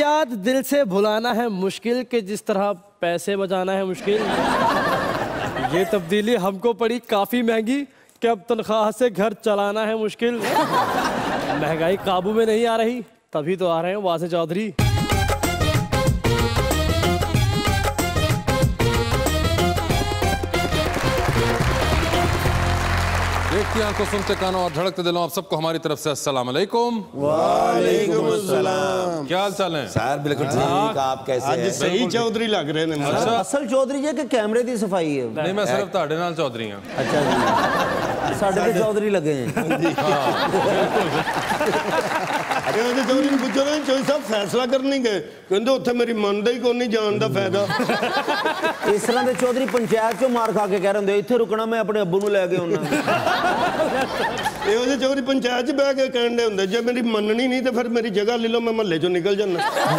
याद दिल से भुलाना है मुश्किल के जिस तरह पैसे बचाना है मुश्किल। ये तब्दीली हमको पड़ी काफी महंगी कि अब तनख्वाह से घर चलाना है मुश्किल। महंगाई काबू में नहीं आ रही तभी तो आ रहे हैं वासे चौधरी। देखती आंखों सुनते कानों और धड़कते दिलों आप सबको हमारी तरफ से अस्सलाम वालेकुम। वालेकुम अस्सलाम। क्या हाल चाल है सर? बिल्कुल ठीक। आप कैसे हैं? आज सही चौधरी लग रहे हैं। अच्छा, असल चौधरी जी के कैमरे दी सफाई है। नहीं मैं सिर्फ ਤੁਹਾਡੇ ਨਾਲ चौधरी हां। अच्छा जी, साडे ते चौधरी लगे हैं। ਇਹਦੇ ਚੌਧਰੀ ਨੂੰ ਪੁੱਛੋ ਨਾ ਚੌਧਰੀ ਸਾਹਿਬ ਫੈਸਲਾ ਕਰਨ ਨਹੀਂ ਗਏ, ਕਹਿੰਦੇ ਉੱਥੇ ਮੇਰੀ ਮੰਨਦਾ ਹੀ ਕੋਈ ਨਹੀਂ, ਜਾਣ ਦਾ ਫਾਇਦਾ। इस तरह के चौधरी पंचायत चो मार खा के कह रहे होंगे इत्थे रुकना, मैं अपने अब्बू ਨੂੰ ਲੈ ਕੇ ਆਉਣਾ। ਇਹੋ ਜਿਹੇ ਚੌਧਰੀ ਪੰਚਾਇਤ 'ਚ ਬਹਿ ਕੇ ਕਹਿਣ ਦੇ ਹੁੰਦੇ ਜੇ ਮੇਰੀ ਮੰਨਣੀ ਨਹੀਂ ਤੇ ਫਿਰ ਮੇਰੀ ਜਗ੍ਹਾ ਲੈ ਲਓ, ਮੈਂ ਮਹੱਲੇ 'ਚੋਂ ਨਿਕਲ ਜਾਣਾ।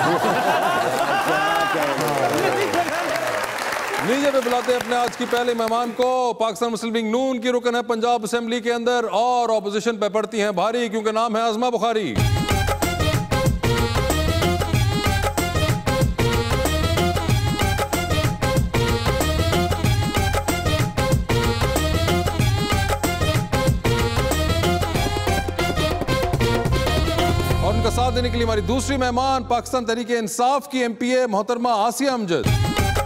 लीजिए पे बुलाते हैं अपने आज की पहले मेहमान को। पाकिस्तान मुस्लिम लीग नून की रुकन है पंजाब असेंबली के अंदर और ऑपोजिशन पे पड़ती हैं भारी क्योंकि नाम है आजमा बुखारी। और उनका साथ देने के लिए हमारी दूसरी मेहमान पाकिस्तान तहरीक इंसाफ की MPA मोहतरमा Asiya Amjad.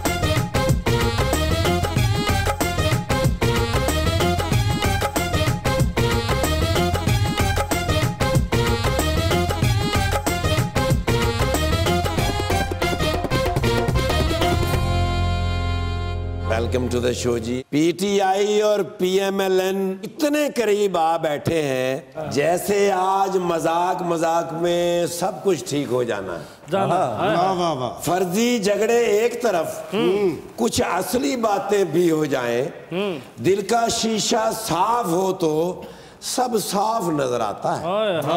Welcome to the show ji. PTI और PMLN इतने करीब आ बैठे हैं जैसे आज मजाक मजाक में सब कुछ ठीक हो जाना है। वाह वाह वाह। फर्जी झगड़े एक तरफ, कुछ असली बातें भी हो जाएं, दिल का शीशा साफ हो तो सब साफ नजर आता है।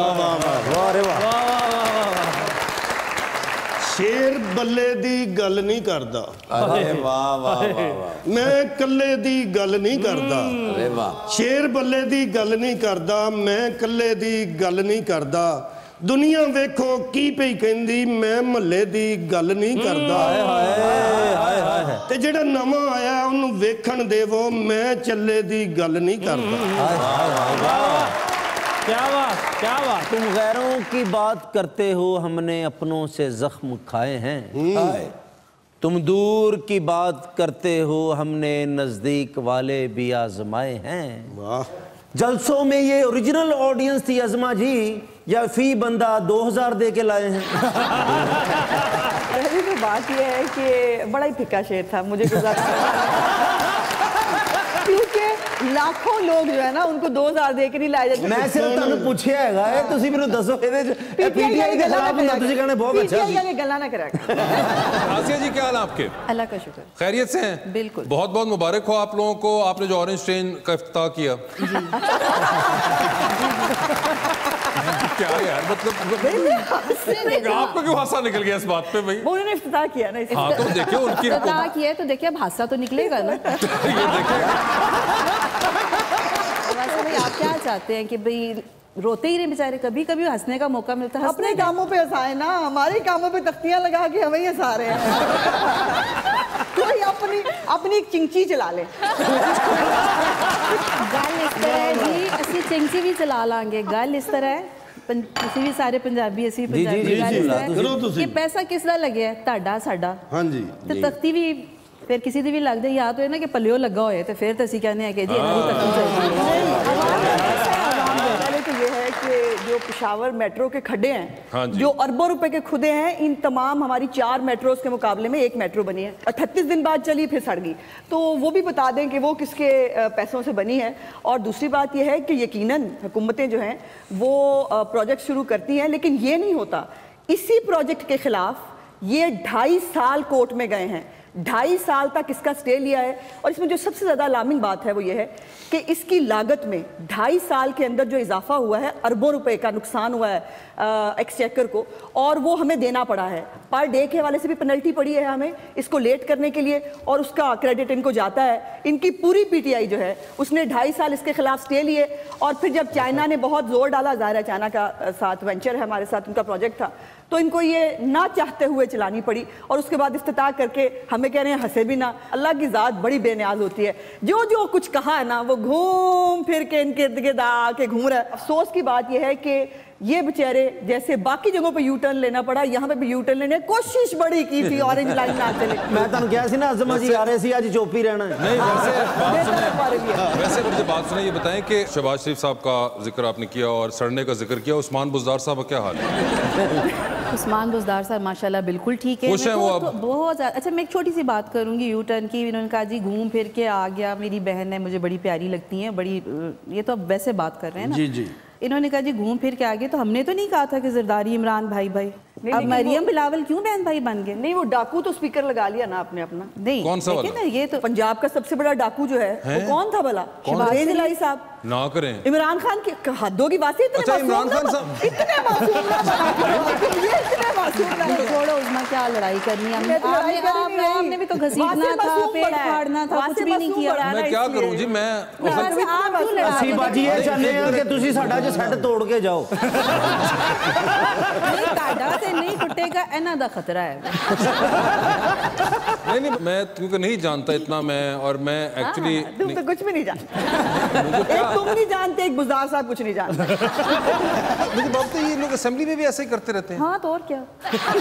शेर बल्ले दी गल नहीं करदा। अरे वाह वाह वाह। मैं कल्ले दी गल नहीं करदा। अरे वाह। शेर बल्ले दी गल नहीं करदा, मैं कल्ले दी गल नहीं करदा। दुनिया वेखो की पई कहंदी, मैं महल्ले दी गल नहीं करदा। ते जेड़ा नवां आया उन्नू वेखण देवो, मैं चल्ले दी गल नहीं करदा। क्या बात क्या बात। तुम गैरों की बात करते हो, हमने अपनों से जख्म खाए हैं। तुम दूर की बात करते हो, हमने नजदीक वाले भी आजमाए हैं। वाह। जलसों में ये ओरिजिनल ऑडियंस थी अजमा जी या फी बंदा 2000 दे के लाए हैं? पहली तो बात यह है कि बड़ा ही फिक्का शेर था, मुझे क्योंकि लाखों लोग जो है ना उनको 2000 दे के नहीं लाए जाते। मैं सिर्फ तुहानू पूछया हैगा है, तुसी मेनू दसो ਇਹਦੇ ਚ पीटीआई के खिलाफ ਹੁੰਦਾ, ਤੁਸੀਂ कहने बहुत अच्छा पीटीआई वाले गल्ला ना करा। आसिया जी क्या हाल है आपके? अल्लाह का शुक्र, खैरियत से हैं? बिल्कुल। बहुत बहुत मुबारक हो आप लोगों को, आपने जो ऑरेंज ट्रेन का इफ्तिताह किया। क्या यार मतलब आपको क्यों हादसा निकल गया इस बात पे भाई? वो उन्होंने इफ्तिताह किया ना। हाँ तो देखिए उनकी इफ्तिताह किया है तो देखिए अब हादसा तो निकलेगा ना। ये देखिए भाई आप क्या चाहते हैं कि भाई रोते ही रहे बेचारे, कभी कभी हंसने का मौका मिलता है। अपने कामों पे हंसाए ना, हमारे कामों पे तख्तियां लगा के हमें ही हंसा रहे हैं। कोई अपनी एक चिंची चला ले। गल इस तरह है जी, असि चिंची भी चला लांगे। गल इस तरह है ਤੁਸੀਂ ਵੀ ਸਾਰੇ ਪੰਜਾਬੀ ਅਸੀਂ ਪੰਜਾਬੀ ਕਿ ਪੈਸਾ ਕਿਸ ਦਾ ਲੱਗਿਆ, ਤੁਹਾਡਾ ਸਾਡਾ। ਹਾਂਜੀ ਤੇ ਤਖਤੀ ਵੀ ਫਿਰ ਕਿਸੇ ਦੀ ਵੀ ਲੱਗ ਜਾਏ, ਯਾਦ ਹੋਏ ਨਾ ਕਿ ਪੱਲਿਓ ਲੱਗਾ ਹੋਏ ਤੇ ਫਿਰ ਤਾਂ ਅਸੀਂ ਕਹਿੰਦੇ ਆ ਕਿ ਜੀ ਇਹਨਾਂ ਦੀ ਤਖਤੀ ਚਾਹੀਦੀ ਹੈ। पहले तो ये है कि जो पेशावर मेट्रो के खड्डे हैं, जो अरबों रुपए के खुदे हैं, इन तमाम हमारी 4 मेट्रोज के मुकाबले में एक मेट्रो बनी है। 38 दिन बाद चली फिर सड़ गई, तो वो भी बता दें कि वो किसके पैसों से बनी है। और दूसरी बात ये है कि यकीनन हुकूमतें जो हैं वो प्रोजेक्ट शुरू करती हैं, लेकिन ये नहीं होता। इसी प्रोजेक्ट के खिलाफ ये 2.5 साल कोर्ट में गए हैं, 2.5 साल तक इसका स्टे लिया है। और इसमें जो सबसे ज़्यादा अलार्मिंग बात है वो ये है कि इसकी लागत में 2.5 साल के अंदर जो इजाफा हुआ है, अरबों रुपए का नुकसान हुआ है एक्सचेकर को, और वो हमें देना पड़ा है। पर डे के हवाले से भी पेनल्टी पड़ी है हमें इसको लेट करने के लिए, और उसका क्रेडिट इनको जाता है। इनकी पूरी PTI जो है उसने 2.5 साल इसके खिलाफ स्टे लिए, और फिर जब चाइना ने बहुत जोर डाला, ज़ाहिर है चाइना का साथ वेंचर है हमारे साथ, उनका प्रोजेक्ट था, तो इनको ये ना चाहते हुए चलानी पड़ी और उसके बाद इफ्तिताह करके हमें कह रहे हैं हंसे भी ना। अल्लाह की ज़ात बड़ी बेनियाज होती है, जो जो कुछ कहा है ना वो घूम फिर के इनके इर्द गिर्द आके घूम रहा है। अफसोस की बात यह है कि ये बेचारे जैसे बाकी जगहों पे यू टर्न लेना पड़ा, यहाँ पे भी यू टर्न लेने कोशिश बड़ी की थी, ऑरेंज लाइन ना चले। मैं तुम क्या सी ना अजमा जी आ रहे सी आज चुप ही रहना है। नहीं वैसे मुझे बात सुने, ये बताएं कि शहबाज शरीफ साहब का जिक्र आपने किया और सड़ने का जिक्र किया, उस्मान बुज़दार साहब का क्या हाल है? उस्मान बुज़दार साहब माशाल्लाह बिल्कुल ठीक है, खुश हैं वो अब? बहुत ज़्यादा। अच्छा मैं एक छोटी सी बात करूंगी यू टर्न की। इन्होंने कहा जी घूम फिर के आ गया, मेरी बहन है, मुझे बड़ी प्यारी लगती है, बड़ी, ये तो अब वैसे बात कर रहे हैं ना। जी जी। इन्होंने कहा जी घूम फिर के आ गए, तो हमने तो नहीं कहा था कि जरदारी इमरान भाई भाई, अब मरियम बिलावल क्यों बहन भाई बन गए? नहीं वो डाकू तो स्पीकर लगा लिया ना आपने अपना। नहीं कौन सा वाला? ना ये तो पंजाब का सबसे बड़ा डाकू जो है वो कौन था भला? शहबाज इलाही साहब ना करें। इमरान खान की हदों की बात है। अच्छा इमरान खान साहब इतने मासूम ना ये इतने मासूम ना छोड़ो उसमें क्या लड़ाई करनी है, आपने भी तो घसीटना था, पेट फाड़ना था, कुछ भी नहीं किया। मैं क्या करूं जी, मैं ਅਸੀਂ ਬਾਜੀ ਇਹ ਚਾਹੁੰਦੇ ਆ ਕਿ ਤੁਸੀਂ ਸਾਡਾ ਜੇ ਸੈੱਟ ਤੋੜ ਕੇ ਜਾਓ। नहीं ताड़ा से नहीं टूटेगा, इना दा खतरा है। नहीं मैं क्योंकि नहीं जानता इतना मैं, और मैं एक्चुअली तुम तो कुछ भी नहीं जानते। एक तुम नहीं जानते, एक बुज़दार साहब कुछ नहीं जानते। मुझे बात तो ये लोग असेंबली में भी ऐसे ही करते रहते हैं। हाँ तो और क्या।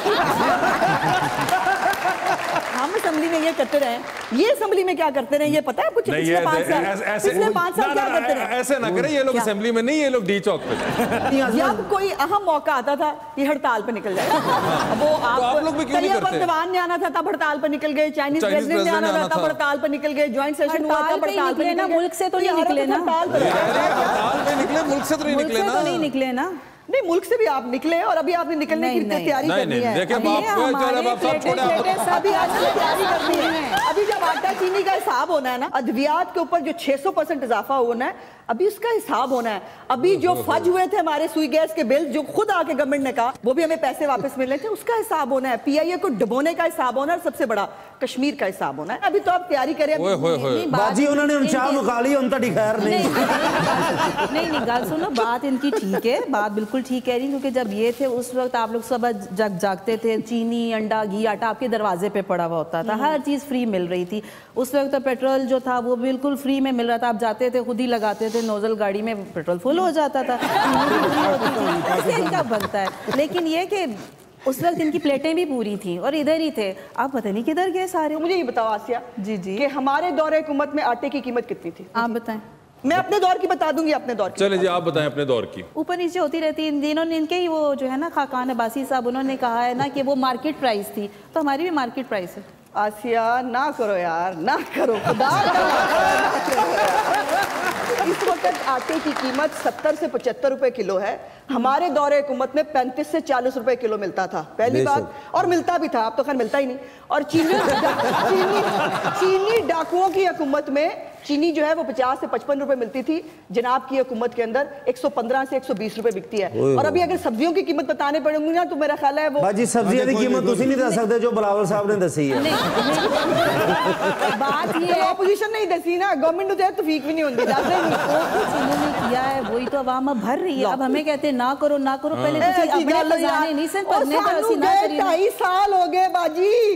हम असेंबली में ये करते रहे, ये असेंबली में क्या करते रहे ये पता है कुछ? पिछले 5 साल क्या करते रहे? ऐसे ना करें, ये लोग असेंबली में नहीं, ये लोग डी चौक पे। जब कोई अहम मौका आता था ये हड़ताल पे निकल जाता। वो आप लोग भी क्यों नहीं करते? वर्तमान ने आना था तब हड़ताल पे निकल गए, चाइनीज प्रेसिडेंट ने आना था तब हड़ताल पे निकल गए, ज्वाइंट सेशन हुआ तब हड़ताल पे निकले। मुल्क से तो नहीं निकले ना, हड़ताल पे निकले, मुल्क से तो नहीं निकले ना। नहीं निकले ना। नहीं मुल्क से भी आप निकले और अभी आपने निकलने की तैयारी करनी है। देखिए अभी आपने तैयारी करनी है। अभी जब आटा चीनी का हिसाब होना है ना, अद्वियात के ऊपर जो 600% इजाफा होना है, अभी उसका हिसाब होना है। अभी जो फज हुए थे हमारे सुई गैस के बिल, जो खुद आके गवर्नमेंट ने कहा वो भी हमें पैसे वापस मिलने थे, उसका हिसाब होना है। पीआईए को डुबोने का हिसाब होना है, और सबसे बड़ा कश्मीर का हिसाब होना है। अभी तो आप तैयारी करें। बाजी उन्होंने चाह मुका ली, उनका खैर नहीं। नहीं गाल सुनो, बात इनकी ठीक है, बात बिल्कुल ठीक कह रही, क्योंकि जब ये थे उस वक्त आप लोग सुबह जागते थे, चीनी अंडा घी आटा आपके दरवाजे पे पड़ा हुआ होता था, हर चीज़ फ्री मिल रही थी। उस वक्त तो पेट्रोल जो था वो बिल्कुल फ्री में मिल रहा था, आप जाते थे खुद ही लगाते थे, नोजल गाड़ी में पेट्रोल फुल हो जाता था, ऐसे इनका बनता है। लेकिन ये कि उस वक्त इनकी प्लेटें भी पूरी थी और इधर ही थे, आप पता नहीं किधर गए सारे। मुझे ये बताओ आसिया जी जी कि हमारे दौरे हुकूमत में आटे की कीमत कितनी थी? आप बताएं। मैं अपने दौर की बता दूंगी, अपने दौर की। चले जी आप बताएं अपने दौर की। ऊपर नीचे होती रहती है। जिन्होंने इनके ही वो जो है ना खाकान अब्बासी साहब, उन्होंने कहा है ना कि वो मार्केट प्राइस थी, तो हमारी भी मार्केट प्राइस है। आसिया ना करो यार, ना करो खुदा। इस वक्त आटे की कीमत 70 से 75 रुपए किलो है। हमारे दौरे हुकूमत में 35 से 40 रुपए किलो मिलता था, पहली बात, और मिलता भी था, अब तो खैर मिलता ही नहीं। और चीनी डाकुओं की हुकूमत में चीनी जो है वो 50 से 55 रुपए मिलती थी, जनाब की हुकूमत के अंदर 115 से 120 रुपए बिकती है। और अभी अगर सब्जियों की कीमत बताने पड़ेंगी ना तो मेरा ख्याल है वो बाजी सब्जियों की कीमत तुसी नहीं दस सकते जो बिलावल साहब ने दसी है। बात ये ऑपोजिशन नहीं दसी ना, गवर्नमेंट तो तौफीक भी नहीं होती। उन्होंने किया है वही तो अवाम अब भर रही है। अब हमें कहते हैं ना करो ना करो, पहले अपने खजाने नहीं सिर्फ पढ़ने का 2.5 साल हो गए बाजी।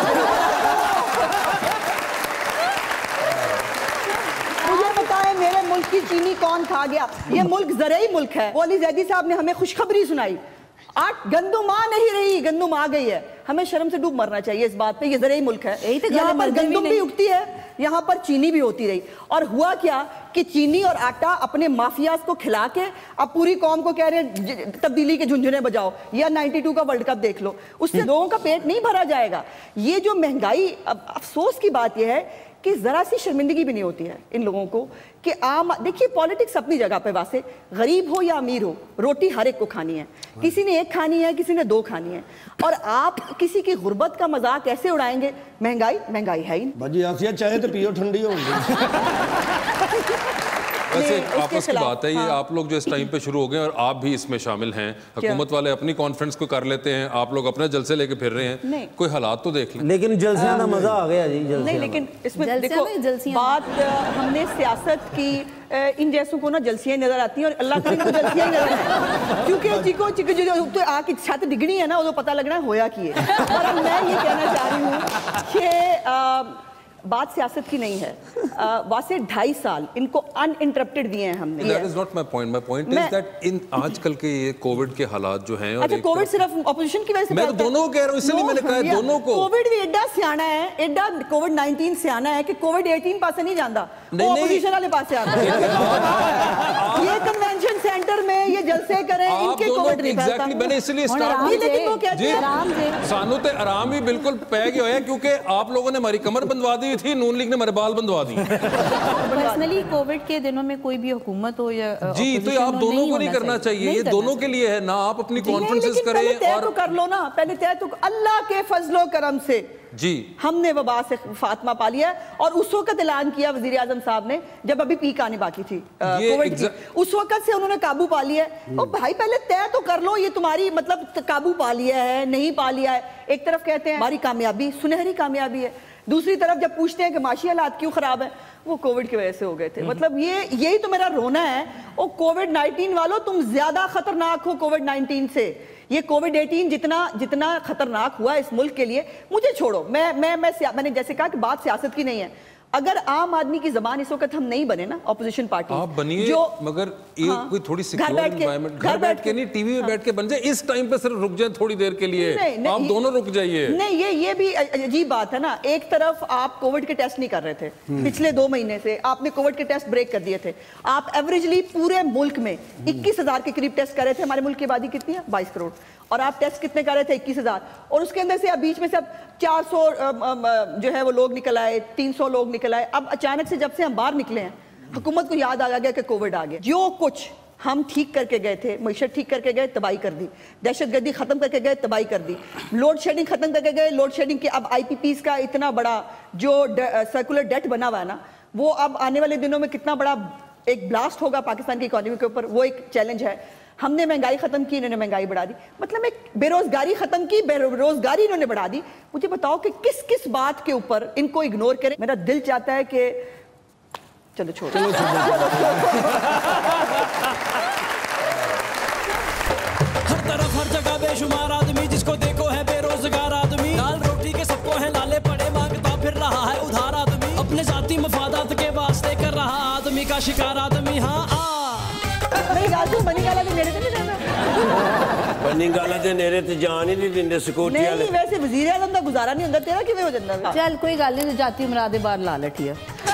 मुझे बताएं मेरे मुल्क की चीनी कौन खा गया? ये मुल्क ज़रई मुल्क है। वो अली जैदी साहब ने हमें खुशखबरी सुनाई, गंदुम आ नहीं रही, गंदुम आ गई है। हमें शर्म से डूब मरना चाहिए इस बात पे। ये ज़रई मुल्क है, यहाँ पर गंदुम भी उगती है, यहाँ पर चीनी भी होती रही। और हुआ क्या कि चीनी और आटा अपने माफियाज को खिला के अब पूरी कौम को कह रहे हैं तब्दीली के झुंझुने बजाओ, या 92 का वर्ल्ड कप देख लो, उससे लोगों का पेट नहीं भरा जाएगा। ये जो महंगाई, अफसोस की बात यह है कि जरा सी शर्मिंदगी भी नहीं होती है इन लोगों को कि आम, देखिए पॉलिटिक्स अपनी जगह पे, वासे गरीब हो या अमीर हो, रोटी हर एक को खानी है। किसी ने एक खानी है, किसी ने 2 खानी है। और आप किसी की गुर्बत का मजाक कैसे उड़ाएंगे? महंगाई महंगाई है ही। बाजी आसिया चाहे तो पियो, ठंडी हो। वैसे आपस की बात है, ये आप लोग जो इस टाइम पे शुरू हो गए और आप भी इसमें शामिल हैं, हुकूमत वाले अपनी कॉन्फ्रेंस को कर लेते हैं, आप लोग अपने जलसे लेके फिर रहे हैं, कोई हालात तो देख लें। लेकिन जलसियां का मजा आ गया जी। नहीं, लेकिन इसमें देखो बात हमने सियासत की, इन जैसों को ना जलसियां नजर आती हैं और अल्लाह करे को जलसियां ही नजर आए, क्योंकि चिको चिको जो तो आके छत डिगनी है ना, वो तो पता लगना है होया की है। और अब मैं ये कहना चाह रही हूँ कि बात सियासत की नहीं है। वासे 2.5 साल इनको अनइंटरप्टेड दिए हैं हमने। That is not my point. My point is that इन आजकल के ये कोविड के हालात जो हैं, अच्छा कोविड सिर्फ ऑपोजिशन की वजह से, मैं तो दोनों को कह रहा हूँ, इसलिए मैंने कहा दोनों को। कोविड भी एडा सियाना है, एडा कोविड-19 सियाना है कि कोविड-18 पास नहीं जाता, वो ऑपोजिशन वाले पास से आता है। ये कन्वेंशन सेंटर में ये जलसे करें, इनके कोविड नहीं फैलता। मैंने इसलिए स्टार्ट किया, लेकिन वो कहते हैं सानू ते आराम ही बिल्कुल पै गया है, क्योंकि आप लोगों ने हमारी कमर बंधवा दी थी, नून लीग ने हमारे बाल बंधवा दी। पर्सनली कोविड के दिनों में कोई भी हुकूमत हो या जी, तो आप दोनों को नहीं करना चाहिए, ये दोनों के लिए है ना। आप अपनी कॉन्फ्रेंसेस करें और तो कर लो ना, पहले तय तो अल्लाह के फजलो करम से जी हमने वबा से फातिमा पा लिया, और उस वक्त ऐलान किया वजीर आजम साहब ने जब अभी पीक आने बाकी थी कोविड की, उस वक्त से उन्होंने काबू पा लिया है। और भाई पहले तय तो कर लो, ये तुम्हारी मतलब काबू पा लिया है नहीं पा लिया है। एक तरफ कहते हैं हमारी कामयाबी सुनहरी कामयाबी है, दूसरी तरफ जब पूछते हैं कि माशी हालात क्यों खराब है, वो कोविड की वजह से हो गए थे। मतलब यही तो मेरा रोना है। और कोविड-19 वालों, तुम ज्यादा खतरनाक हो कोविड-19 से। ये कोविड-18 जितना खतरनाक हुआ इस मुल्क के लिए, मुझे छोड़ो, मैंने जैसे कहा कि बात सियासत की नहीं है। अगर आम आदमी की जबान इस वक्त हम नहीं बने ना, ऑपोजिशन पार्टी आप बनिए, जो मगर कोई थोड़ी सिक्योर एनवायरनमेंट, घर बैठ के नहीं, टीवी में बैठ के बन जाए। इस टाइम पे सिर्फ रुक जाए थोड़ी देर के लिए, आप दोनों रुक जाइए। नहीं, ये भी अजीब बात है ना। एक तरफ आप कोविड के टेस्ट नहीं कर रहे थे पिछले 2 महीने से, आपने कोविड के टेस्ट ब्रेक कर दिए थे। आप एवरेजली पूरे मुल्क में 21,000 के करीब टेस्ट कर रहे थे। हमारे मुल्क की आबादी कितनी है? 22 करोड़। और आप टेस्ट कितने कर रहे थे? 21,000। और उसके अंदर से अब बीच में से 400 जो है वो लोग निकल आए, 300 लोग निकल आए। अब अचानक से जब से हम बाहर निकले हैं, हुकूमत को याद आ गया कि कोविड आ गया। जो कुछ हम ठीक करके गए थे, मईशत ठीक करके गए, तबाही कर दी। दहशतगर्दी खत्म करके गए, तबाही कर दी। लोड शेडिंग खत्म करके गए, लोड शेडिंग के अब IPPs का इतना बड़ा जो सर्कुलर डेट बना हुआ है ना, वो अब आने वाले दिनों में कितना बड़ा एक ब्लास्ट होगा पाकिस्तान की इकोनॉमी के ऊपर, वो एक चैलेंज है। हमने महंगाई खत्म की, इन्होंने महंगाई बढ़ा दी। मतलब एक बेरोजगारी खत्म की, बेरोजगारी इन्होंने बढ़ा दी। मुझे बताओ कि किस किस बात के ऊपर इनको इग्नोर करें। मेरा दिल चाहता है कि चलो छोड़ो। हर तरफ हर जगह बेशुमार आदमी, जिसको देखो है बेरोजगार आदमी। दाल रोटी के सबको है लाले पड़े, मांगता फिर रहा है उधार आदमी। अपने जाती मफादात के वास्ते कर रहा आदमी का शिकार आदमी। हाँ बनीगाला के नेड़े नहीं जाना। बनीगाला के नेड़े ते जान ही नहीं दिंदे सिक्योरिटी वाले। नहीं, वैसे वजीर आज़म दा गुजारा नहीं होंदा, तेरा किवें हो जांदा? चल कोई गल नहीं, जाती मुराद दे बाहर ला लठिया।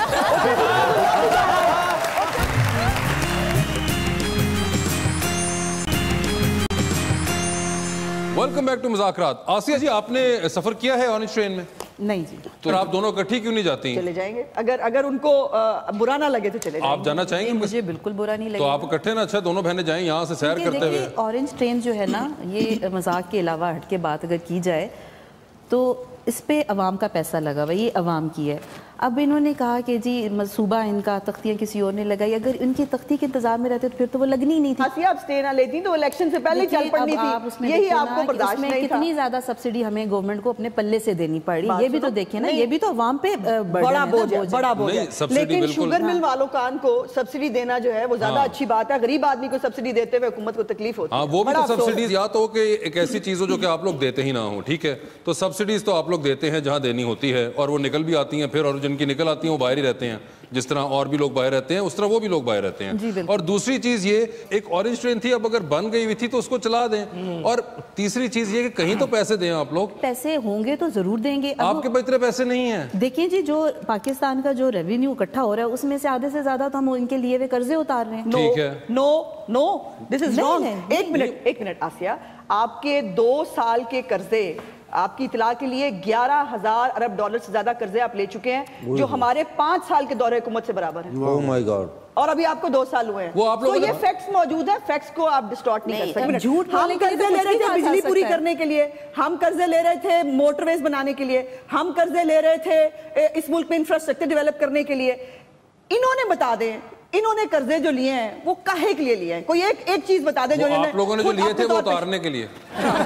Welcome back to Muzakarat. Asiya ji, आपने सफर किया है ऑरेंज ट्रेन में? नहीं जी। तो आप दोनों इकट्ठी क्यों नहीं जाती? चले जाएंगे, अगर उनको बुरा ना लगे तो चले जाएंगे। आप जाना चाहेंगे? मुझे बिल्कुल बुरा नहीं लगेगा। तो आप इकट्ठे ना, अच्छा दोनों बहनें जाएं यहाँ से सैर करते हुए। ऑरेंज ट्रेन जो है ना, ये मजाक के अलावा हट के बात अगर की जाए तो इस पे अवाम का पैसा लगा हुआ, ये अवाम की है। अब इन्होंने कहा कि जी सूबा इनका तख्तियां किसी और ने लगाई, अगर इनकी तख्ती के इंतजार में रहते तो फिर तो वो लगनी ही नहीं थी। आप स्टे ना लेती तो इलेक्शन से पहले चल पड़नी थी। यही आपको बर्दाश्त नहीं था। कितनी ज्यादा सब्सिडी हमें गवर्नमेंट को अपने पल्ले से देनी पड़ी, ये भी तो देखिए ना, ये भी तो अवाम पे बड़ा बोझ है, बड़ा बोझ है। लेकिन शुगर मिल वालों को सब्सिडी देना जो है वो ज्यादा अच्छी बात है। गरीब आदमी को सब्सिडी देते हुए हुकूमत को तकलीफ होती है। वो भी तो सब्सिडीज या तो कि एक ऐसी चीज हो जो कि आप लोग देते ही ना हो, ठीक है, तो सब्सिडीज तो आप लोग देते हैं जहां देनी होती है, और वो निकल भी आती हैं फिर, और जिनकी निकल आती हैं बाहर ही रहते हैं। जिस तरह और भी लोग बाहर रहते हैं, उस तरह वो भी लोग बाहर रहते हैं। और दूसरी चीज ये, एक ऑरेंज ट्रेन थी, अब अगर बन गई हुई थी तो उसको चला दें। और तीसरी चीज ये कि कहीं तो पैसे दें आप लोग। पैसे होंगे तो जरूर देंगे। आपके पास इतने पैसे नहीं हैं। देखिए जी, जो पाकिस्तान का जो रेवेन्यू इकट्ठा हो रहा है उसमें से आधे से ज्यादा तो हम उनके लिए वे कर्जे उतार रहे हैं। ठीक है, नो दिस इज रॉन्ग। एक मिनट आसिया, आपके 2 साल के कर्जे, आपकी इतला के लिए 11,000 अरब डॉलर से ज्यादा कर्जे आप ले चुके हैं, जो हमारे 5 साल के दौरे हुकूमत से बराबर है। Oh my god. और अभी आपको 2 साल हुए हैं। वो आप तो ये फैक्ट्स मौजूद है, फैक्ट्स को आप डिस्टॉर्ट नहीं कर सकते। झूठ हम कर्जे ले रहे थे बिजली पूरी करने के लिए, हम कर्जे ले रहे थे मोटरवेज बनाने के लिए, हम कर्जे ले रहे थे इस मुल्क में इंफ्रास्ट्रक्चर डेवलप करने के लिए। इन्होंने बता दें इन्होंने कर्जे जो लिए हैं वो काहे के लिए लिए हैं? कोई एक चीज बता दे जो आप लोगों ने जो लिए थे वो उतारने के लिए।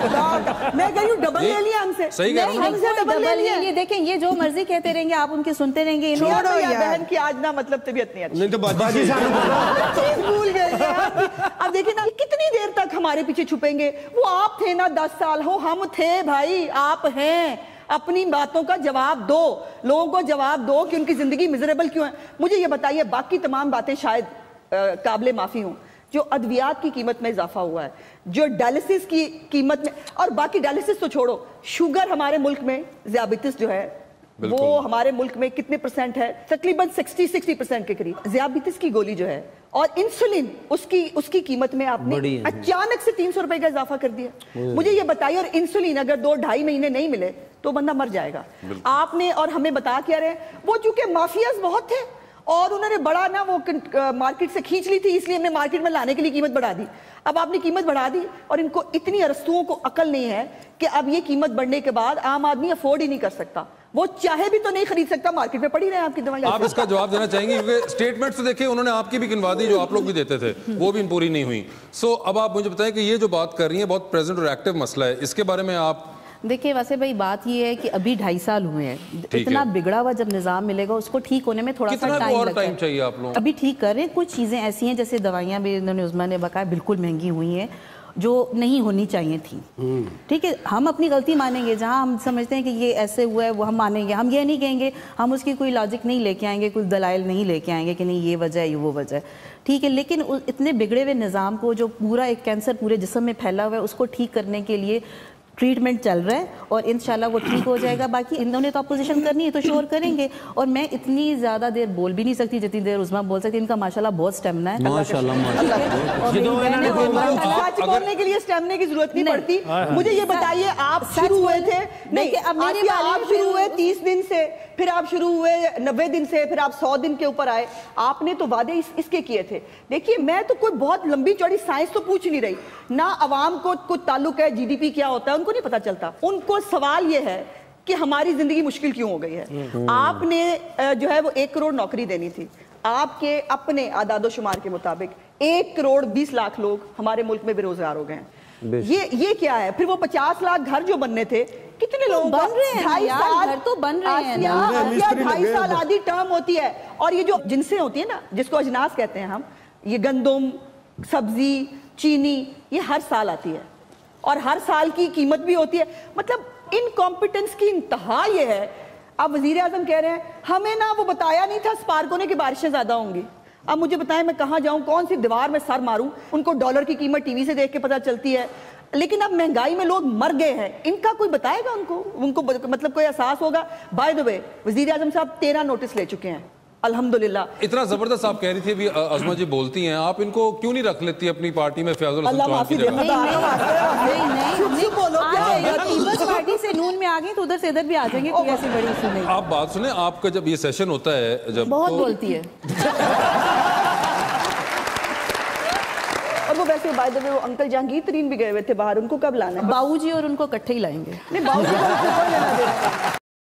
मैं कह रही हूँ डबल ले लिया हमसे। सही कह रहा हूं। हमसे डबल ले लिया। देखें ये जो मर्जी कहते रहेंगे आप उनके सुनते रहेंगे। छोड़ो यार, बहन की आज ना मतलब तबीयत नहीं अच्छी। नहीं तो बाजी चीज भूल गए। अब देखिए ना कितनी देर तक हमारे पीछे छुपेंगे। वो आप थे ना 10 साल हो, हम थे भाई, आप हैं। अपनी बातों का जवाब दो, लोगों को जवाब दो कि उनकी जिंदगी मिजरेबल क्यों है। मुझे ये बताइए, बाकी तमाम बातें शायद काबिले माफी हूं, जो अद्वियात की कीमत में इजाफा हुआ है, जो डायलिसिस की कीमत में, और बाकी डायलिसिस तो छोड़ो, शुगर हमारे मुल्क में, ज़ियाबितिस जो है वो हमारे मुल्क में कितने % है? तकरीबन 60% के करीब। ज़ियाबितिस की गोली जो है और इंसुलिन, उसकी कीमत में आपने अचानक से 300 रुपए का इजाफा कर दिया। मुझे ये बताइए, और इंसुलिन अगर 2-2.5 महीने नहीं मिले तो बंदा मर जाएगा। आपने और हमें बता क्या रहे, वो चूंकि माफियाज बहुत थे और उन्होंने बड़ा ना वो मार्केट से खींच ली थी, इसलिए हमने मार्केट में लाने के लिए कीमत बढ़ा दी। अब आपने कीमत बढ़ा दी और इनको इतनी अरस्तुओं को अकल नहीं है कि अब ये कीमत बढ़ने के बाद आम आदमी अफोर्ड ही नहीं कर सकता। वो चाहे भी तो नहीं खरीद सकता, मार्केट में पड़ी रहे आपकी दवाई। आप इसका जवाब देना चाहेंगे? क्योंकि स्टेटमेंट से देखिए उन्होंने आपकी भी गिनवा दी जो आप लोग भी देते थे, वो भी पूरी नहीं हुई। सो अब आप मुझे बताएं कि ये जो बात कर रही है बहुत प्रेजेंट और एक्टिव मसला है, इसके बारे में आप देखिए। वैसे भाई बात ये है कि अभी 2.5 साल हुए हैं, इतना बिगड़ा हुआ जब निजाम मिलेगा उसको ठीक होने में थोड़ा सा टाइम लगता है। चाहिए आप लोग अभी ठीक कर रहे हैं। कुछ चीजें ऐसी हैं जैसे दवाइयां भी इन्होंने उस्मा ने बकाया बिल्कुल महंगी हुई हैं जो नहीं होनी चाहिए थी। ठीक है, हम अपनी गलती मानेंगे, जहां हम समझते हैं कि ये ऐसे हुआ है वो हम मानेंगे। हम ये नहीं कहेंगे, हम उसकी कोई लॉजिक नहीं लेके आएंगे, कोई दलाइल नहीं लेके आएंगे कि नहीं ये वजह है ये वो वजह है। ठीक है, लेकिन इतने बिगड़े हुए निज़ाम को, जो पूरा एक कैंसर पूरे जिस्म में फैला हुआ है, उसको ठीक करने के लिए ट्रीटमेंट चल रहा है और इंशाल्लाह वो ठीक हो जाएगा। बाकी इन्होंने तो अपोजिशन करनी है तो शोर करेंगे। और मैं इतनी ज़्यादा देर बोल भी नहीं सकती जितनी देर उस्मा बोल सकती। इनका माशाल्लाह बहुत स्टेमिना है। माशाल्लाह सच बोलने के लिए स्टेमिना की जरूरत नहीं पड़ती। मुझे ये बताइए, आप शुरू हुए थे नहीं, आप शुरू हुए 30 दिन से, फिर आप शुरू हुए 90 दिन से, फिर आप 100 दिन के ऊपर आए। आपने तो वादे इसके किए थे। देखिए, मैं तो कोई बहुत लंबी चौड़ी साइंस तो पूछ नहीं रही ना। अवाम को कुछ ताल्लुक है GDP क्या होता है उनको नहीं पता चलता। उनको सवाल ये है कि हमारी जिंदगी मुश्किल क्यों हो गई है। आपने जो है वो 1 करोड़ नौकरी देनी थी। आपके अपने आदादोशुमार के मुताबिक 1 करोड़ 20 लाख लोग हमारे मुल्क में बेरोजगार हो गए हैं। ये क्या है? फिर वो 50 लाख घर जो बनने थे, कितने लोग बन रहे हैं? 2.5 साल घर तो बन रहे हैं। 2.5 साल आधी टर्म होती है। और ये जो जिनसें होती है ना, जिसको अजनास कहते हैं हम, ये गंदम, सब्जी, चीनी, ये हर साल आती है और हर साल की कीमत भी होती है। मतलब इनकॉम्पिटेंस की इंतहा ये है। अब वजीर आजम कह रहे हैं हमें ना वो बताया नहीं था स्पार्को ने कि बारिशें ज्यादा होंगी। अब मुझे बताएं मैं कहां जाऊं, कौन सी दीवार में सर मारूं? उनको डॉलर की कीमत टीवी से देख के पता चलती है, लेकिन अब महंगाई में लोग मर गए हैं। इनका कोई बताएगा उनको मतलब कोई एहसास होगा? बाय द वे, वजीर आजम साहब 13 नोटिस ले चुके हैं अल्हम्दुलिल्लाह। इतना जबरदस्त आप कह रही थी अभी अज़मा जी बोलती हैं, आप इनको क्यों नहीं रख लेती अपनी पार्टी में फयाजुल हसन चौहान की जगह? पीपल्स पार्टी से नून में आ गई तो उधर से इधर भी आ जाएंगे, कोई ऐसी बड़ी इशू नहीं। आप बात सुने, आपका जब ये सेशन होता है, जब बहुत बोलती है और वो वैसे बाय द वे वो अंकल जहांगीर तरीन भी गए हुए थे बाहर, उनको कब लाना है? बाबूजी और उनको इकट्ठे ही लाएंगे। नहीं, बाबूजी को कोई लेना देना।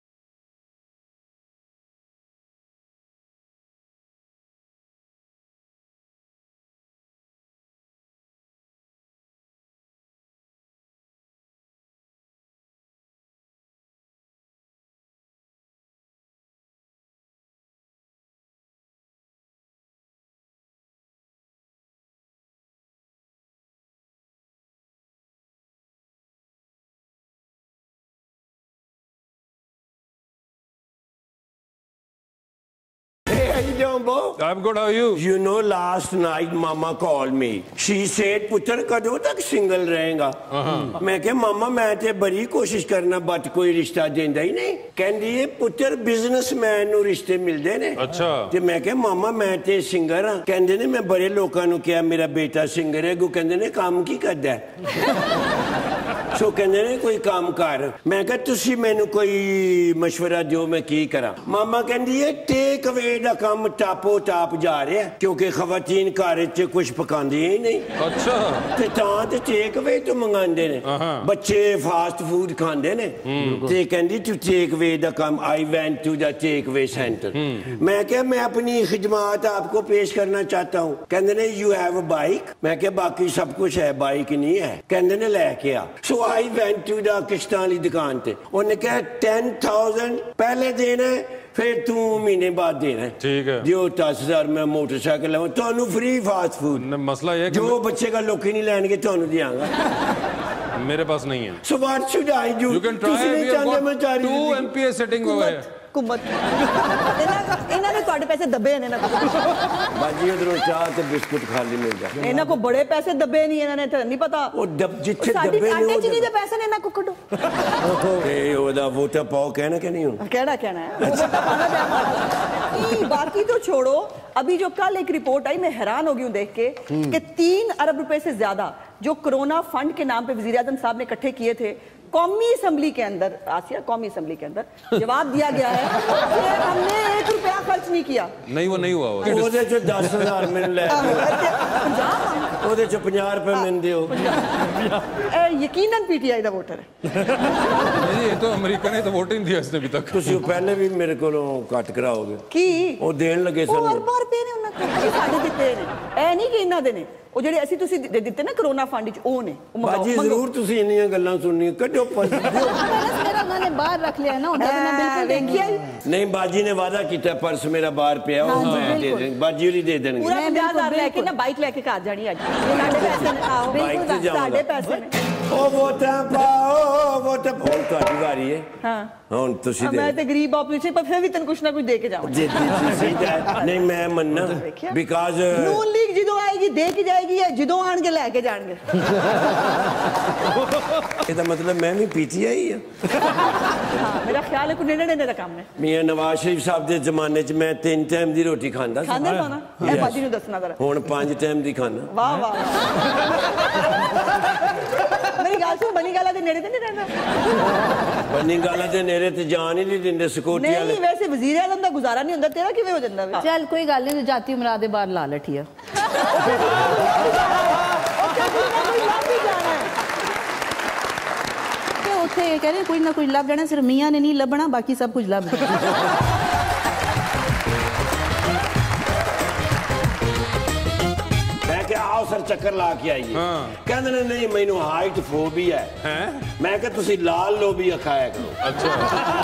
I'm good, how are you? You know, last night Mama called me. She said, पुत्र कदों तक सिंगल रहेगा? मैं कहा मामा मैं ते बड़ी कोशिश करना बट कोई रिश्ता देंदा ही नहीं। कहंदी है पुत्र बिजनेसमैन नु रिश्ते मिलदे ने। अच्छा। ते मैं कहा मामा मैं ते सिंगर हां। कहंदे ने मैं बड़े लोकां नु कहा मेरा बेटा सिंगर है, गो कहंदे ने काम की करदा है। सो कहते ने कोई काम कर। मैं कहा तुसी मैनू कोई मशवरा जो मैं की करा। मामा कहती है टेक अवे दा काम टापो टाप जा रहा है क्योंकि खवातीन घर च कुछ पकांदियां ही नहीं। अच्छा ते तां ते टेक अवे तो मंगांदे ने, बच्चे फास्ट फूड खांदे ने। ते कहंदी तू टेक अवे दा काम, I went to the take away centre. मैं क्या मैं अपनी खिदमत आपको पेश करना चाहता हूँ। कहंदे ने यू हैव अ बाइक। मैं क्या बाकी सब कुछ है, बाइक नहीं है। कहंदे ने लेके आ। So I went to the किश्तां वाली दुकान ते। उन्हें कहा 10,000 पहले देना है, फिर तू महीने बाद देना है। ठीक है जो 10,000 मैं मोटरसाइकिल लवां तो फ्री फास्ट फूड। मसला ये जो बच्चे का लोग नहीं लैणगे तो दियांगा। मेरे पास नहीं है। So what should I do? You can try. We have got 2 MPA sitting over here. कुमत इन्होंने ਤੁਹਾਡੇ ਪੈਸੇ ਦੱਬੇ ਨੇ ਨਾ ਬਾਜੀ ਉਧਰੋਂ ਚਾਹ ਤੇ ਬਿਸਕੁਟ ਖਾਲੀ ਮਿਲ ਜਾ। ਇਹਨਾਂ ਕੋ ਬੜੇ ਪੈਸੇ ਦੱਬੇ ਨਹੀਂ, ਇਹਨਾਂ ਨੇ ਤਾਂ ਨਹੀਂ ਪਤਾ ਉਹ ਜਿੱਥੇ ਦੱਬੇ ਨੇ ਆਂਟੀ ਚੀਨੀ ਦੇ ਪੈਸੇ ਨੇ ਇਹਨਾਂ ਕੋ ਕੱਢੋ। ਤੇ ਉਹਦਾ ਵੋਟਾ ਪਾਓ ਕਹਿਣਾ ਕਿ नहीं ਹੁਣ कहना है। बाकी तो छोड़ो, अभी जो कल एक रिपोर्ट आई मैं हैरान हो गई हूँ देख के कि 3 अरब रुपए से ज्यादा जो कोरोना फंड के नाम पे वजीर आज़म साहब ने इकट्ठे किए थे कौमी असम्बली के अंदर, आसिया कौमी असम्बली के अंदर जवाब दिया गया है कि हमने 1 रुपया खर्च नहीं किया। नहीं वो नहीं हुआ वो 10,000 मिल ले ਉਹਦੇ ਚ 50 रुपए मिलते हो। यकीनन पीटीआई ਦਾ ਵੋਟਰ ਹੈ। नहीं ये तो अमेरिका ने तो वोट ही नहीं दिया इसने अभी तक। ਤੁਸੀਂ ਪਹਿਲੇ ਵੀ ਮੇਰੇ ਕੋਲੋਂ ਕੱਟ ਕਰਾਓਗੇ ਕੀ ਉਹ ਦੇਣ ਲੱਗੇ ਸਨ। ਉਹ ਬਾਰ ਪੇ ਨੇ ਉਹਨਾਂ ਕੋਲ ਸਾਡੇ ਦਿੱਤੇ ਨੇ, ਇਹ ਨਹੀਂ ਕਿ ਇਹਨਾਂ ਦੇ ਨੇ। ਉਹ ਜਿਹੜੇ ਅਸੀਂ ਤੁਸੀਂ ਦਿੱਤੇ ਨਾ ਕਰੋਨਾ ਫੰਡ ਚ ਉਹ ਨੇ। ਬਾਜੀ ਜ਼ਰੂਰ ਤੁਸੀਂ ਇੰਨੀਆਂ ਗੱਲਾਂ ਸੁਣਨੀਆਂ ਕੱਢੋ मेरा उन्होंने बाहर रख लिया ना, मैं बिल्कुल देखिए नहीं बाजी ने वादा किया पर्स मेरा बाहर पिया मैं दे देंगे, बाजी वाली दे देंगे। पूरा 50,000 लेके ना बाइक लेके घर जानी आज साडे पैसे ने। आओ बिल्कुल साडे पैसे ने। ओ वोटा पाओ वोटा पाओ ਤੁਹਾਡੀ ਵਾਰੀ ਹੈ। हां ਹੁਣ ਤੁਸੀਂ ਦੇ। मैं तो गरीब ऑपरेशन पर फिर भी तन कुछ ना कुछ दे के जाऊं। जी नहीं मैं मन्ना बिकॉज़ नून लीग ਜਦੋਂ ਆਏਗੀ ਦੇ ਕੇ ਜਾਏਗੀ या ਜਦੋਂ ਆਣਗੇ ਲੈ ਕੇ ਜਾਣਗੇ। ਇਹਦਾ ਮਤਲਬ ਮੈਂ ਵੀ ਪੀਟੀਆਈ ਆ। ਹਾਂ ਮੇਰਾ ਖਿਆਲ ਹੈ ਕੋਈ ਨੇੜੇ ਦਾ ਕੰਮ ਹੈ। ਮੀਆਂ ਨਵਾਜ਼ ਸ਼ਰੀਫ ਸਾਹਿਬ ਦੇ ਜ਼ਮਾਨੇ 'ਚ ਮੈਂ 3 ਟਾਈਮ ਦੀ ਰੋਟੀ ਖਾਂਦਾ ਸੀ। ਖਾਂਦੇ ਹੋ ਨਾ ਇਹ ਬਾਜੀ ਨੂੰ ਦੱਸਣਾ ਜ਼ਰਾ। ਹੁਣ 5 ਟਾਈਮ ਦੀ ਖਾਣਾ। ਵਾਹ ਵਾਹ ਮੇਰੀ ਗੱਲ ਸੁਣ ਬਣੀ ਗਾਲਾ ਦੇ ਨੇੜੇ ਤੇ ਨਹੀਂ ਰਹਿੰਦਾ। ਬਣੀ ਗਾਲਾ ਦੇ ਨੇੜੇ ਤੇ ਜਾਣ ਹੀ ਨਹੀਂ ਦਿੰਦੇ ਸਿਕਿਉਰਿਟੀ ਵਾਲੇ। ਨਹੀਂ ਵੈਸੇ ਵਜ਼ੀਰ ਆਜ਼ਮ ਦਾ ਗੁਜ਼ਾਰਾ ਨਹੀਂ ਹੁੰਦਾ, ਤੇਰਾ ਕਿਵੇਂ ਹੋ ਜਾਂਦਾ ਵੇ? ਚੱਲ ਕੋਈ ਗੱਲ ਨਹੀਂ, ਜਾਤੀ ਉਮਰਾ ਦੇ ਬਾਹਰ ਲਾ ਲਠੀਆ ਤੇ ਉੱਥੇ ਕਹਿੰਦੇ ਕੋਈ ਨਾ ਕੋਈ ਲੱਭ ਜਾਣਾ, ਸਿਰਫ ਮੀਆਂ ਨੇ ਨਹੀਂ ਲੱਭਣਾ, ਬਾਕੀ ਸਭ ਕੁਝ ਲੱਭ ਜਾਣਾ। आओ सर चक्कर ला के आइए। कहते ने नहीं मैनू हाइट फोबिया है। मैं क्या तुसी लाल लोबिया खाया करो। अच्छा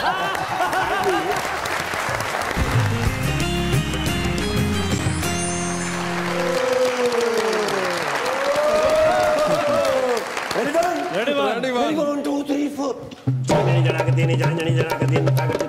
रेडी 1 2 3 4 जाने जना के तीन जाने जना के तीन तक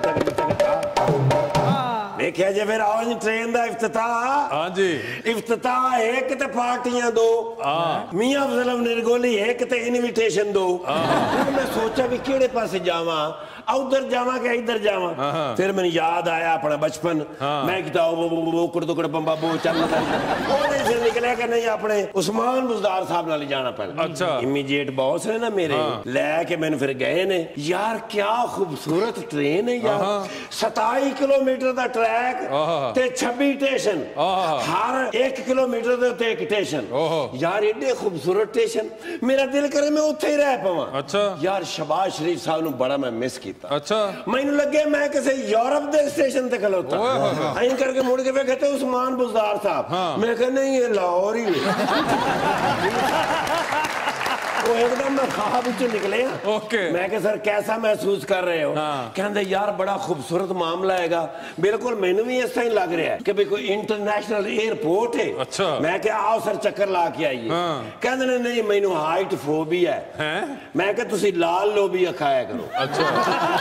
देखिए जी फिर आओ जी ट्रेन का इफ्तिताह। हाँ जी इफ्तिताह एक ते पार्टियां 2 मियां फजल निर्गोली एक ते इनविटेशन 2। मैं सोचा भी केड़े पासे जावा, उधर जावा कि इधर जावा। फिर मैंने याद आया अपना बचपन। मैं वो कुड़ बंबा बो चल फिर निकलिया कि नहीं अपने उस्मान बुजदार साहब नाल जाना पहले। अच्छा इमीडिएट बॉस है ना मेरे लेके मैंने फिर गए ने। यार क्या खूबसूरत ट्रेन है यार, 27 किलोमीटर का ट्रैक ते 26 स्टेशन, हर 1 किलोमीटर दे उत्ते एक स्टेशन। यार एडे खूबसूरत स्टेशन, मेरा दिल करे मैं उत्थे ही रह पावां। अच्छा यार शहबाज शरीफ साहब नूं बड़ा मैं मिस किया। अच्छा मैनू लगे मैं किसी यूरोप के स्टेशन ते खलोता आई करके मुड़ के वेखे ते उस्मान बुजदार साहब। मैं कहा नहीं ये लाहौर ही वो एकदम मैं ख्वाब विचों निकले। ओके मैं कहा सर कैसा महसूस कर रहे हो? कहंदे यार बड़ा खूबसूरत मामला हैगा। बिल्कुल मैनू भी इस तरह लग रहा है कि भाई कोई इंटरनेशनल एयरपोर्ट है। अच्छा मैं क्या आओ सर चक्कर ला के आइए। कहंदे ने नहीं मैनू हाइट फोबिया है। मैं क्या तुसी लाल लोबिया खाया करो। अच्छा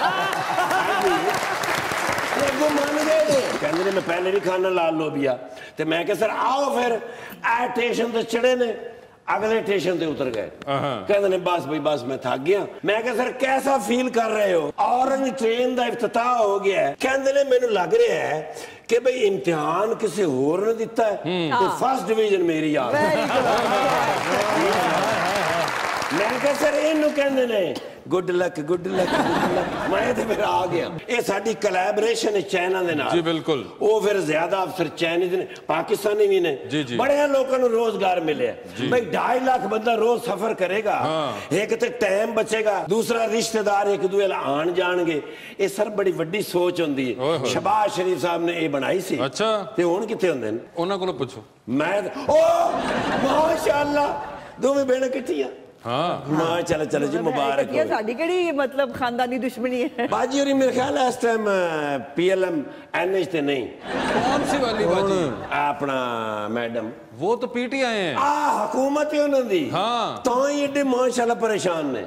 मान गए कहते ने मैं पहले भी खाना लाल लोबिया। तो मैं क्या सर आओ फिर ए स्टेशन से चढ़े ने अगले स्टेशन से उतर गए। कहते ने बस भाई बस मैं थक गया। मैं क्या सर कैसा फील कर रहे हो? ऑरेंज ट्रेन का इफ्तिताह हो गया है। कहते ने मैनू लग रहा है कि भाई इम्तिहान किसी होर ने दिता है तो फर्स्ट डिवीजन मेरी आ। मैं आखिर सर इनू कहंदे ने good luck good luck good luck. मैं तो फिर आ गया। ये साडी कोलैबोरेशन है चाइना दे नाल। जी बिल्कुल। वो फिर ज्यादा अफसर चाइनीज ने, पाकिस्तानी भी ने। जी जी। बड़े लोगों को रोजगार मिले। भाई 2.5 लाख बंदा रोज सफर करेगा। एक तो टाइम बचेगा, दूसरा रिश्तेदार एक दूसरे आन जाणगे। ये सर बड़ी वड्डी सोच होंदी है। शहबाज शरीफ साहब ने ये बनाई सी। अच्छा ते हुण किथे हुंदे ने? उन्हां कोलों पुछो। मैं ओ माशाअल्लाह दोवें बेड़े किठियां। हाँ मां चलो चलो जी मुबारक हो। साडी केड़ी मतलब खानदानी दुश्मनी है? बाजी और मेरे ख्याल है इस टाइम पीएलएम एनएच ते नहीं। कौन सी वाली बाजी? अपना मैडम वो तो पीटीआई हैं। हुकूमत है उन्होंने दी। हाँ तो ही एडे माशाल्लाह परेशान ने।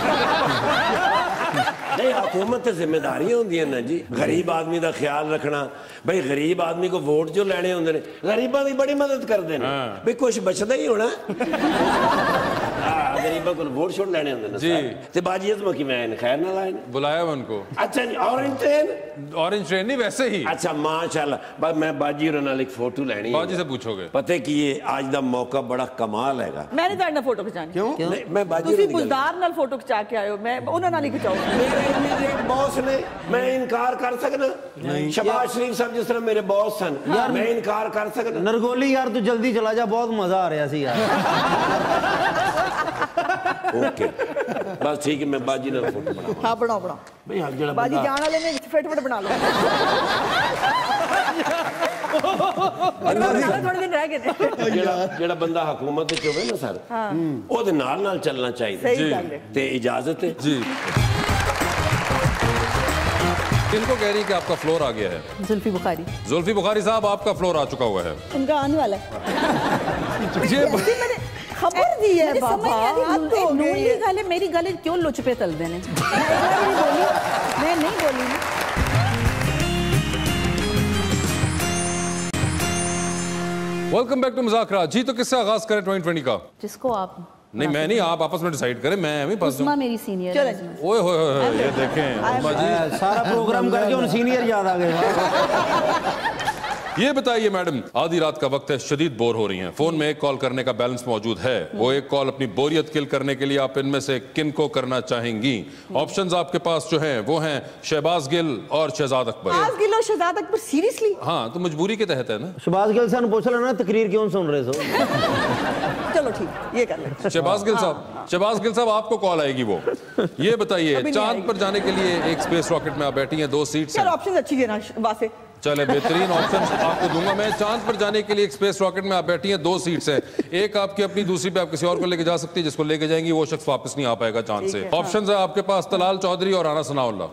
नहीं हुकूमत से जिम्मेदारियां होंदी ना जी, गरीब आदमी का ख्याल रखना। भाई गरीब आदमी को वोट जो लेने होंगे ने, गरीबों की बड़ी मदद करते हैं। भाई कुछ बचता ही होना। गरीबों को वोट छोड़ लेने होंगे ना जी। ते बाजी इस मौके में खैर ना लाए बुलाया उनको। अच्छा जी ऑरेंज ट्रेन? ऑरेंज ट्रेन नहीं वैसे ही। अच्छा माशाल्लाह। मैं बाजी और नाल एक फोटो लेनी है। बाजी से पूछोगे? पता की ये आज दा मौका बड़ा कमाल हैगा। मैं नहीं ताड़ना फोटो खिचानी। क्यों? मैं बाजी तुसी बुज़दार नाल फोटो खिचा के आए हो, मैं उन्हां नाल ही खिचाऊंगा। मेरे इमीडिएट बॉस ने, मैं इनकार कर सकना? शहबाज शरीफ साहब जिस तरह मेरे बॉस सन, मैं इनकार कर सकना? नरगोली यार तू जल्दी चला जा, बहुत मजा आ रहा सी यार। ओके बस ठीक है, मैं बाजी नाल फोटो बनाऊंगा। हां बनाओ बनाओ भाई हर जगह बाजी जान वाले ने फटाफट बना लो। थोड़े दिन रह गए ने। जेड़ा बंदा हुकूमत विच होवे ना सर, ओदे नाल नाल चलना चाहिए। सही गल है। ते इजाजत है जी। किनको कह रही है कि आपका फ्लोर आ गया है? जुल्फी बुखारी। जुल्फी बुखारी साहब आपका फ्लोर आ चुका हुआ है। उनका आने वाला है। ये मैंने खबर दी है बाबा। नूली गले मेरी गले क्यों लुच पे तल देने? मैं नहीं बोली ना। Welcome back to Muzakara. जी तो किससे आगाज करें 2020 का? जिसको आप नहीं मैं नहीं, आप आपस में डिसाइड करें। मैं भी पास उस्मा मेरी सीनियर है। ओए होए ये देखें सारा प्रोग्राम करके उन सीनियर याद आ गए। ये बताइए मैडम, आधी रात का वक्त है, शदीद बोर हो रही हैं, फोन में एक कॉल करने का बैलेंस मौजूद है, वो एक कॉल अपनी बोरियत किल करने के लिए आप इनमें से किन को करना चाहेंगी? ऑप्शंस आपके पास जो हैं वो हैं शहबाज गिल और शहजाद अकबर। शहबाज गिल और शहजाद अकबर सीरियसली? हाँ तो मजबूरी के तहत है ना। शहबाज गिल साहब पूछ लेना तकरीर क्यों सुन रहे हो? चलो ठीक ये कर ले। शहबाज गिल साहब, शहबाज गिल साहब आपको कॉल आएगी वो। ये बताइए चांद पर जाने के लिए एक स्पेस रॉकेट में आप बैठी हैं, 2 सीट्स हैं। ऑप्शन अच्छी देना वासे। चले बेहतरीन ऑप्शन आपको दूंगा मैं। चांद पर जाने के लिए एक स्पेस रॉकेट में आप बैठी हैं, 2 सीट्स हैं, एक आपकी अपनी, दूसरी पे आप किसी और को लेके जा सकती है, जिसको लेके जाएंगी वो शख्स वापस नहीं आ पाएगा चांद से। ऑप्शंस है आपके पास तलाल चौधरी और राना सनाउल्लाह।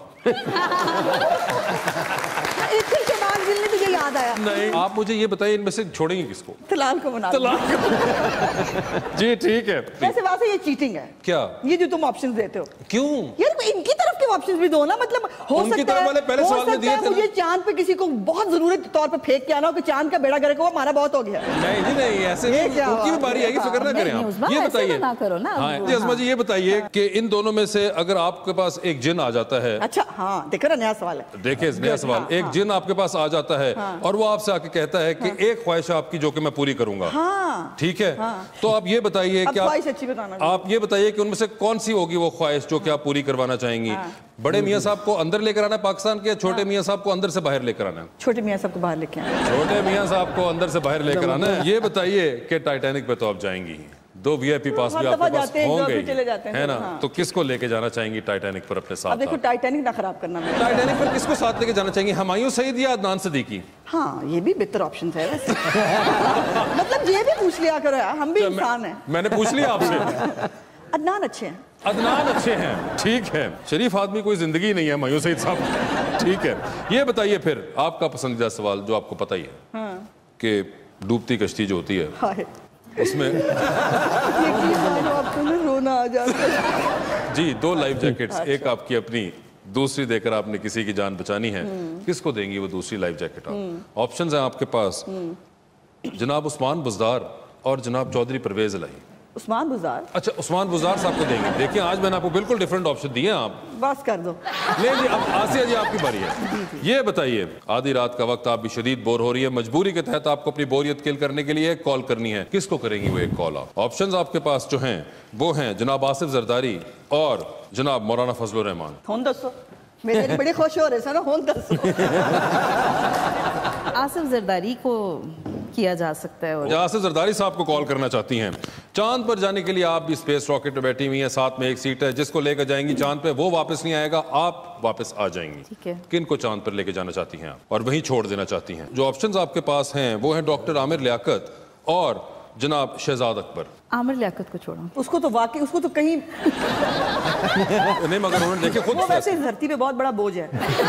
मुझे याद आया। नहीं आप मुझे ये बताइए इनमें से छोड़ेंगे किसको? तलाल को बना तलाल जी ठीक है। वैसे वासे ये चीटिंग है। क्या? ये जो तुम ऑप्शंस देते हो। क्यों? यार इनकी तरफ के ऑप्शंस भी दो ना, मतलब हो उनकी सकता तरफ है वाले पहले सवाल में दिए थे। मुझे चांद पे किसी को बहुत जरूरत के तौर पे फेंक के आना हो कि चांद का बेड़ा गर्क हो, हमारा बहुत हो गया। नहीं जी नहीं, ऐसे उनकी भी बारी आएगी, फिक्र ना करें आप। ये बताइए जी अस्मा जी, ये बताइए कि इन दोनों में से अगर आपके पास एक जिन आ जाता है। अच्छा हाँ देखो ना, नया सवाल है। देखिए नया सवाल, एक जिन आपके पास आ जाता है और वो आपसे आके कहता है कि एक ख्वाहिश आपकी जो कि मैं पूरी करूंगा, ठीक है, तो आप ये बताइए कि आप ये बताइए कि उनमें से कौन सी होगी वो ख्वाहिश जो कि आप पूरी करवाना चाहेंगी? बड़े मियां साहब को अंदर लेकर आना है पाकिस्तान के, छोटे मियां साहब को अंदर से बाहर लेकर आना है? छोटे मियां साहब को बाहर लेकर आना। छोटे मियां साहब को अंदर से बाहर लेकर आना है। ये बताइए कि टाइटैनिक पे तो आप जाएंगी, 2 VIP पास भी आपके पास होंगे, है ना? तो किसको लेके जाना चाहेंगी टाइटैनिक पर अपने साथ? अब देखो टाइटैनिक ना खराब करना। टाइटैनिक पर किसको साथ लेके जाना चाहेंगी, हुमायूं सईद या अदनान सिद्दीकी? हाँ ये भी बेहतर ऑप्शन है वैसे। मतलब ये भी पूछ लिया करो यार, हम भी इंसान हैं। मैंने पूछ लिया आपसे। अदनान अच्छे हैं। अदनान अच्छे हैं, ठीक है। शरीफ आदमी कोई जिंदगी नहीं है हुमायूं सईद साहब, ठीक है। ये बताइए फिर आपका पसंदीदा सवाल जो आपको पता ही है कि डूबती कश्ती जो होती है उसमें रोना आ जाता है जी। 2 लाइफ जैकेट्स, एक आपकी अपनी, दूसरी देकर आपने किसी की जान बचानी है, किसको देंगी वो दूसरी लाइफ जैकेट आप? ऑप्शंस हैं आपके पास जनाब उस्मान बुज़दार और जनाब चौधरी परवेज इलाही। उस्मान बुज़ार। अच्छा, उस्मान बुज़ार साहब को देंगे। देखिए आज मैंने आपको बिल्कुल डिफरेंट ऑप्शन दिए हैं, आप बस कर दो। नहीं जी, अब आसिया जी आपकी बारी है। ये बताइए, आधी रात का वक्त, आप भी शदीद बोर हो रही है, मजबूरी के तहत आपको अपनी बोरियत किल करने के लिए एक कॉल करनी है। किसको करेंगी वो एक कॉल आप? ऑप्शंस आपके पास जो हैं वो हैं जनाब आसिफ जरदारी और जनाब मौलाना फजलुर रहमान। हुन दसो, मेरे बड़े खुश हो रहे थे ना, हुन दसो। आसिफ जरदारी को किया जा सकता है। और आसिफ जरदारी साहब को कॉल करना चाहती हैं। चांद पर जाने के लिए आप भी स्पेस रॉकेट में बैठी हुई हैं, साथ में एक सीट है, जिसको लेकर जाएंगी चांद पे, वो वापस नहीं आएगा, आप वापस आ जाएंगी। ठीक है। किन को चांद पर लेके जाना चाहती हैं आप और वहीं छोड़ देना चाहती हैं? जो ऑप्शंस आपके पास हैं वो हैं डॉक्टर आमिर लियाकत और जनाब शहजाद अकबर। आमिर लियाकत को छोड़ो। उसको तो वाकई, उसको तो कहीं नहीं, मगर उन्होंने देखे खुद वो वैसे धरती पे बहुत बड़ा बोझ है।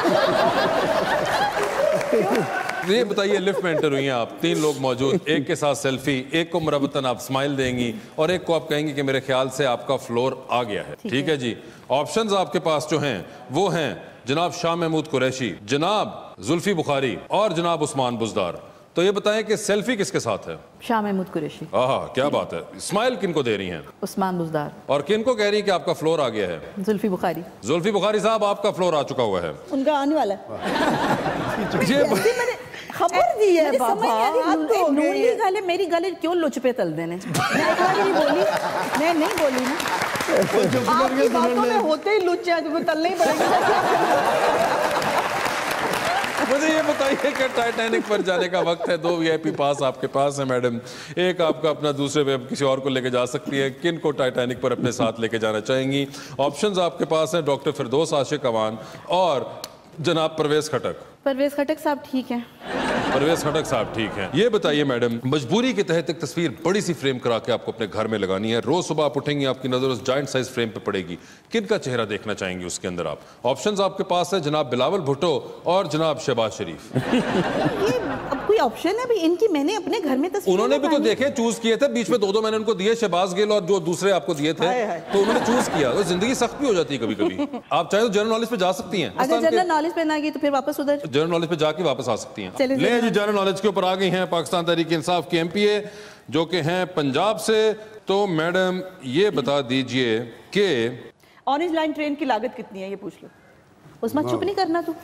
ये बताइए, लिफ्ट में एंटर हुई हैं आप, 3 लोग मौजूद, एक के साथ सेल्फी, एक को मुरब्बतन आप स्माइल देंगी और एक को आप कहेंगी कि मेरे ख्याल से आपका फ्लोर आ गया है। ठीक है जी। ऑप्शंस आपके पास जो हैं वो हैं जनाब शाह महमूद कुरैशी, जनाब जुल्फी बुखारी और जनाब उस्मान बुज़दार। तो ये बताएं कि सेल्फी किसके साथ है? शाह महमूद कुरैशी। आहा, क्या बात है। स्माइल किन को दे रही हैं? उस्मान बुज़दार। और किन को कह रही है कि आपका फ्लोर आ गया है? जुल्फी बुखारी। जुल्फी बुखारी साहब, आपका फ्लोर आ चुका हुआ है। उनका आने वाला है। ये मैंने खबर दी है बाबा। मेरी गले क्यों लुच पे तल देने? मैं नहीं बोली ना। आपकी बातों में होते ही लुच है, तो तलने ही पड़ेगा। मुझे ये बताइए कि टाइटैनिक पर जाने का वक्त है, 2 VIP पास आपके पास है मैडम, एक आपका अपना, दूसरे पे किसी और को लेके जा सकती है। किन को टाइटैनिक पर अपने साथ लेके जाना चाहेंगी? ऑप्शंस आपके पास हैं डॉक्टर फिरदौस आशिक अवान और जनाब परवेज खटक। परवेज खटक साहब ठीक हैं। परवेज खटक साहब ठीक हैं। ये बताइए मैडम, मजबूरी के तहत एक तस्वीर बड़ी सी फ्रेम करा के आपको अपने घर में लगानी है, रोज सुबह आप उठेंगी, आपकी नजर उस जायंट साइज फ्रेम पे पड़ेगी, किनका चेहरा देखना चाहेंगी उसके अंदर आप? ऑप्शंस आपके पास है जनाब बिलावल भुट्टो और जनाब शहबाज शरीफ। ये अब कोई ऑप्शन है भी? इनकी मैंने अपने घर में तस्वीर, उन्होंने भी तो देखे, चूज किए थे, बीच में 2 मैंने उनको दिए, शहबाज गिल और जो दूसरे आपको दिए थे, तो उन्होंने चूज किया। तो जिंदगी सख्त भी हो जाती है कभी कभी। आप चाहे तो जनरल नॉलेज पे जा सकती हैं। अगर जनरल नॉलेज पे ना गई तो फिर वापस उधर जनरल नॉलेज पे जाके वापस आ सकती हैं। ले जी, जनरल नॉलेज के ऊपर आ गई हैं पाकिस्तान तहरीक इंसाफ की MPA जो कि हैं पंजाब से। तो मैडम ये बता दीजिए कि ऑरेंज लाइन ट्रेन की लागत कितनी है, ये पूछ लो। उसमें चुप नहीं करना तू।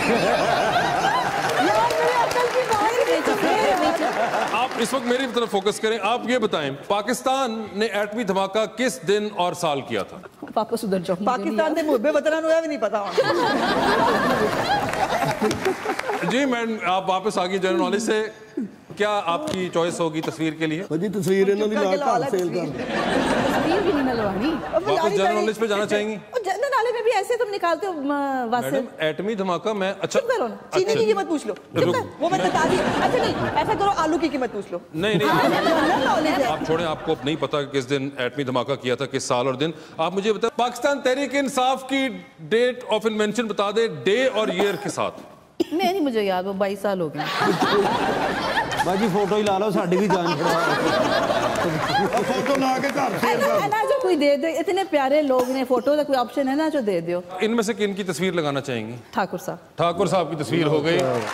आप इस वक्त मेरी तरफ फोकस करें। आप ये बताएं, पाकिस्तान ने एटमी धमाका किस दिन और साल किया था? वापस उधर जाओ। पाकिस्तान ने मुझे वतन भी नहीं पता। जी मैडम, आप वापस आ गई जनरल नॉलेज से। क्या आपकी चॉइस होगी तस्वीर के लिए? तस्वीर इन्होंने तस्वीर भी नहीं मिलवानी। वापस जनरल नॉलेज पे जाना चाहेंगी? जनरल नॉलेज में भी ऐसे तुम निकालते हो मैडम, एटमी धमाका मैं अच्छा चीनी की कीमत पूछ लो, वो मैं बता दी। अच्छा नहीं, ऐसा करो, आलू की कीमत पूछ लो। नहीं आप छोड़ें, आपको नहीं पता किस दिन एटमी धमाका किया था, किस साल और दिन। आप मुझे बताएं, पाकिस्तान तहरीक इंसाफ की डेट ऑफ इन्वेंशन बता दे, डे और ईयर के साथ। नहीं, मुझे याद, वो 22 साल हो गए। बाजी फोटो ही ला लो, साड़ी भी जान छुड़वा। फोटो ला के घर ना जो कोई दे दे, इतने प्यारे लोग ने, फोटो का कोई ऑप्शन है ना जो दे दो। इनमें से किन की तस्वीर लगाना चाहेंगी? ठाकुर साहब। ठाकुर साहब की तस्वीर हो गई।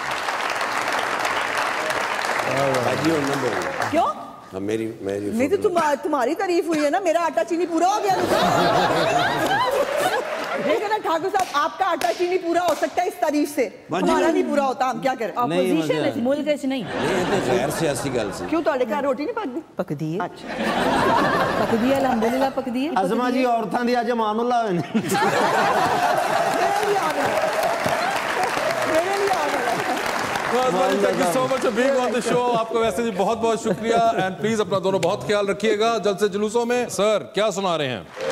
क्यों? मेरी नहीं तो तुम्हारी तारीफ हुई है ना, मेरा आटा चीनी पूरा हो गया। देखो ना ठाकुर साहब, आपका आटा चीनी पूरा हो सकता है इस तारीफ से, हमारा नहीं पूरा होता, हम क्या करें? अपोजिशन मुल्क नहीं। गैर सियासी गल से क्यों ਤੁਹਾਡੇ ਘਰ रोटी नहीं पकदी? पकदी है। अच्छा पकदी है, अल्हम्दुलिल्लाह पकदी है। अजमा जी औरतां दी अज मानुल्लाह होए Thank you so much for being on the show। आपको वैसे भी बहुत बहुत शुक्रिया एंड प्लीज अपना दोनों बहुत ख्याल रखिएगा। जल्द से जुलूसों में सर क्या सुना रहे हैं?